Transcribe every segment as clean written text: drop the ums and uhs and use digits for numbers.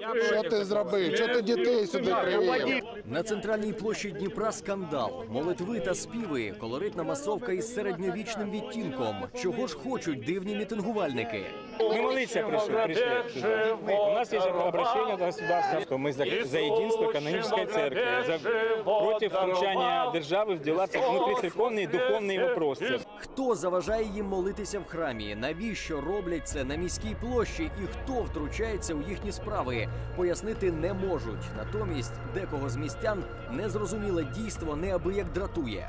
Що ти зробив? Що ти дітей сюди привів? На центральній площі Дніпра скандал. Молитви та співи, колоритна масовка із середньовічним відтінком. Чого ж хочуть дивні мітингувальники? Мы молиться пришли. У нас есть обращение до государства, что мы за единство канонической церкви, против втручания держави в дела внутрицерковные и духовные вопросы. Хто заважає їм молитися в храмі? Навіщо роблять це на міській площі? І хто втручається у їхні справи? Пояснити не можуть. Натомість декого з містян незрозуміле дійство неабияк дратує.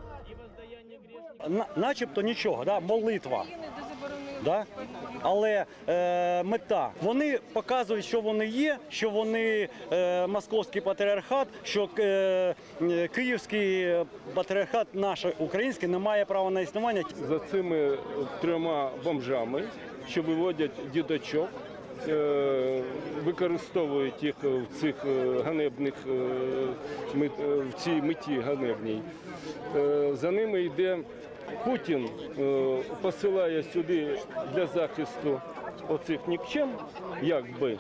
Начебто нічого, да? Молитва. Да? Але мета. Вони показують, що вони є, що вони московський патріархат, що київський патріархат наш український не має права на існування. За цими трьома бомжами, що виводять діточок, використовують їх в цих ганебних, в цій меті ганебній. За ними йде Путін, посилає сюди для захисту оцих нікчем, якби.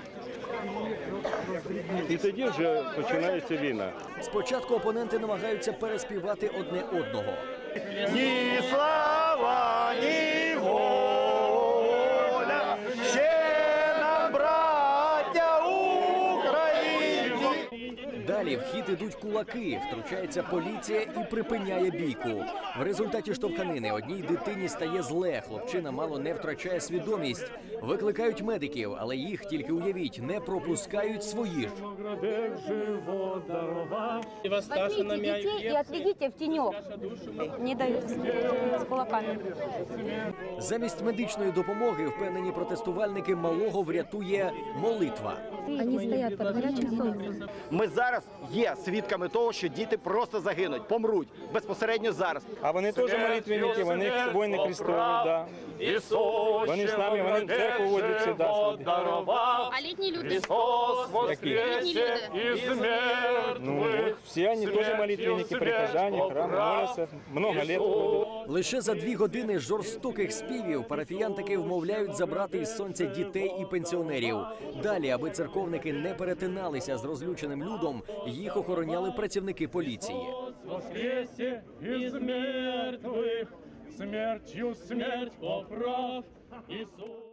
І тоді вже починається війна. Спочатку опоненти намагаються переспівати одне одного. Ні слава, ні воля, ще нам, браття українці. Далі в хід ідуть кулаки, втручається поліція і припиняє бійку. В результаті штовханини одній дитині стає зле, хлопчина мало не втрачає свідомість. Викликають медиків, але їх, тільки уявіть, не пропускають свої ж. Возьмите детей и отведите в тенек. Не дают с кулаками. Замість медичної допомоги, впевнені протестувальники, малого врятує молитва. Они стоят под горячим солнцем. Ми зараз є свідками того, що діти просто загинуть, помруть безпосередньо зараз. А вони теж молитвенники, вони воїни Христові, да. Вони з нами, вони в церкву водять завжди. А летние люди? Летние люди. Ну, вот, все они тоже молитвенники, прихожане, храм, молятся, много лет ходят. Лише за 2 години жорстоких співів парафіян таки вмовляють забрати із сонця дітей і пенсіонерів. Далі, аби церковники не перетиналися з розлюченим людом, їх охороняли працівники поліції. Воскресе из мертвых, смертью смерть поправ, Иисус.